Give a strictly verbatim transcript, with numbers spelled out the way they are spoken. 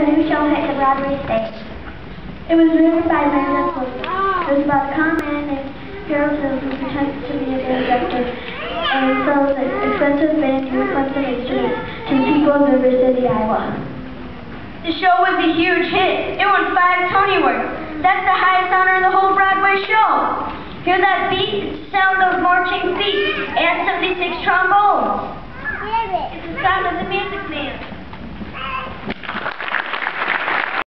new show hit the Broadway stage. It was written by Meredith Willson. It was about a con man named Harold Hill who pretends to be a band director and sells expensive band equipment and instruments to the people of River City, Iowa. The show was a huge hit. It won five Tony Awards. That's the highest honor in the whole Broadway show. Hear that beat? It's the sound of marching feet and seventy-six trombones. It's the sound of the Music Man.